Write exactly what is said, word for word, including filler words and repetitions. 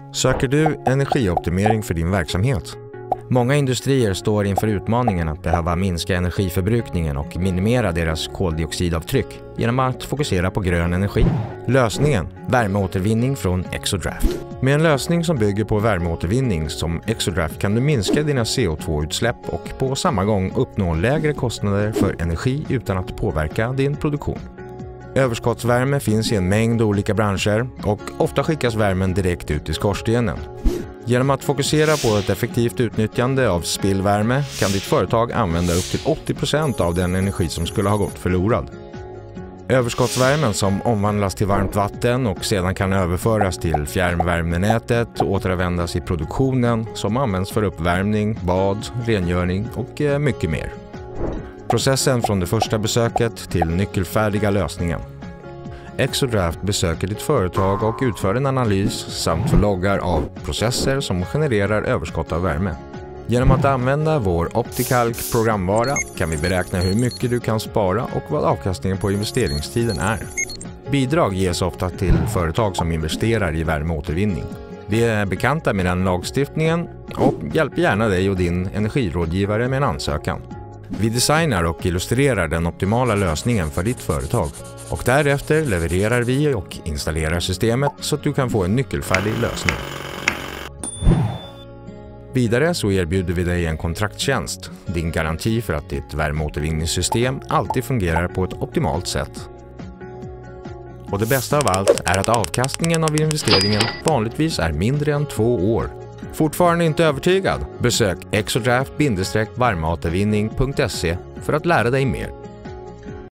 Söker du energioptimering för din verksamhet? Många industrier står inför utmaningen att behöva minska energiförbrukningen och minimera deras koldioxidavtryck genom att fokusera på grön energi. Lösningen: värmeåtervinning från Exodraft. Med en lösning som bygger på värmeåtervinning som Exodraft kan du minska dina C O två utsläpp och på samma gång uppnå lägre kostnader för energi utan att påverka din produktion. Överskottsvärme finns i en mängd olika branscher och ofta skickas värmen direkt ut i skorstenen. Genom att fokusera på ett effektivt utnyttjande av spillvärme kan ditt företag använda upp till åttio procent av den energi som skulle ha gått förlorad. Överskottsvärmen som omvandlas till varmt vatten och sedan kan överföras till fjärrvärmenätet och återanvändas i produktionen som används för uppvärmning, bad, rengöring och mycket mer. Processen från det första besöket till nyckelfärdiga lösningen. Exodraft besöker ditt företag och utför en analys samt loggar av processer som genererar överskott av värme. Genom att använda vår OptiCalc programvara kan vi beräkna hur mycket du kan spara och vad avkastningen på investeringstiden är. Bidrag ges ofta till företag som investerar i värmeåtervinning. Vi är bekanta med den lagstiftningen och hjälper gärna dig och din energirådgivare med en ansökan. Vi designar och illustrerar den optimala lösningen för ditt företag och därefter levererar vi och installerar systemet så att du kan få en nyckelfärdig lösning. Vidare så erbjuder vi dig en kontraktstjänst, din garanti för att ditt värmeåtervinningssystem alltid fungerar på ett optimalt sätt. Och det bästa av allt är att avkastningen av investeringen vanligtvis är mindre än två år. Fortfarande inte övertygad? Besök exodraft värmeåtervinning punkt se för att lära dig mer.